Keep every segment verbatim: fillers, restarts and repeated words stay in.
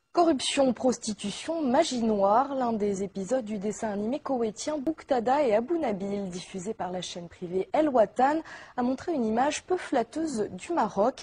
Corruption, prostitution, magie noire, l'un des épisodes du dessin animé koweïtien Bouqtada et Abou Nabil, diffusé par la chaîne privée El Watan, a montré une image peu flatteuse du Maroc.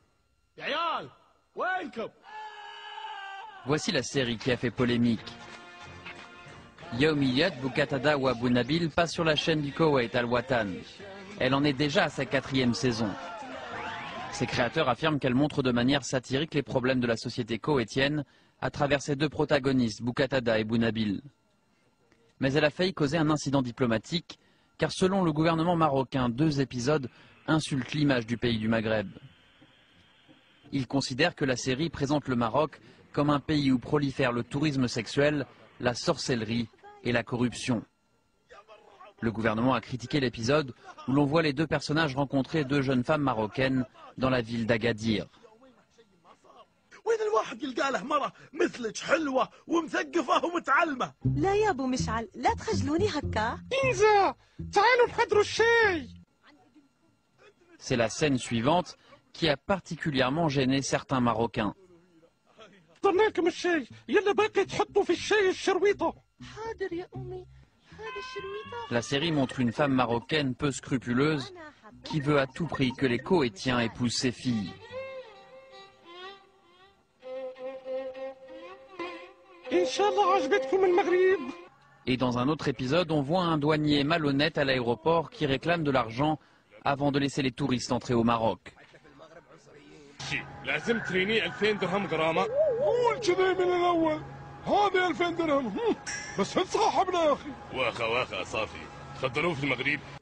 Voici la série qui a fait polémique. Yaoumiyat, Bouqtada ou Abou Nabil passe sur la chaîne du Koweït Al Watan. Elle en est déjà à sa quatrième saison. Ses créateurs affirment qu'elle montre de manière satirique les problèmes de la société koweïtienne à travers ses deux protagonistes, Bouqtada et Abou Nabil. Mais elle a failli causer un incident diplomatique, car selon le gouvernement marocain, deux épisodes insultent l'image du pays du Maghreb. Il considère que la série présente le Maroc comme un pays où prolifère le tourisme sexuel, la sorcellerie et la corruption. Le gouvernement a critiqué l'épisode où l'on voit les deux personnages rencontrer deux jeunes femmes marocaines dans la ville d'Agadir. C'est la scène suivante qui a particulièrement gêné certains Marocains. La série montre une femme marocaine peu scrupuleuse qui veut à tout prix que les Koweïtiens épousent ses filles. Et dans un autre épisode, on voit un douanier malhonnête à l'aéroport qui réclame de l'argent avant de laisser les touristes entrer au Maroc. هذه ألفين درهم بس هل صاحبنا يا أخي واخا واخا صافي تفضلوا في المغرب